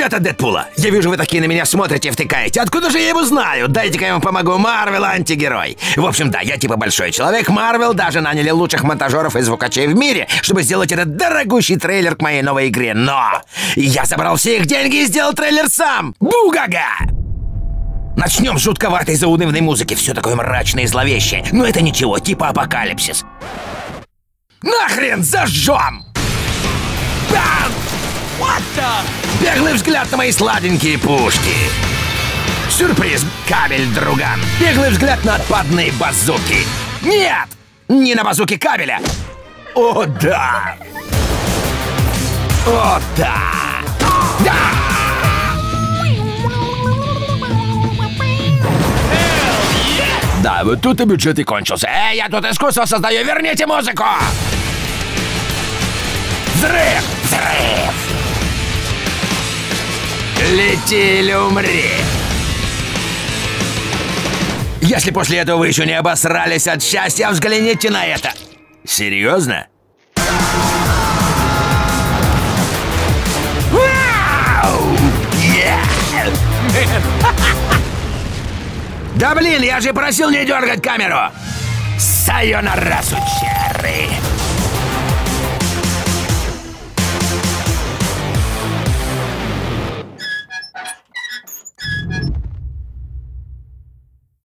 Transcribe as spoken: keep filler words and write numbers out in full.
привет от Дэдпула! Я вижу, вы такие на меня смотрите и втыкаете. Откуда же я его знаю? Дайте-ка я вам помогу. Марвел антигерой. В общем, да, я типа большой человек. Марвел даже наняли лучших монтажеров и звукачей в мире, чтобы сделать этот дорогущий трейлер к моей новой игре. Но я забрал все их деньги и сделал трейлер сам. Бугага! Начнем с жутковатой заунывной музыки. Все такое мрачное и зловещее. Но это ничего, типа апокалипсис. Нахрен зажжем! Бам! What the? Беглый взгляд на мои сладенькие пушки. Сюрприз, кабель, друган. Беглый взгляд на отпадные базуки. Нет! Не на базуки кабеля. О, да! О, да! Да! Да, вот тут и бюджет и кончился. Эй, я тут искусство создаю, верните музыку! Взрыв! Взрыв! Лети или умри! Если после этого вы еще не обосрались от счастья, взгляните на это! Серьезно? Вау! Yeah! Да блин, я же просил не дергать камеру! Сайонара, сучары!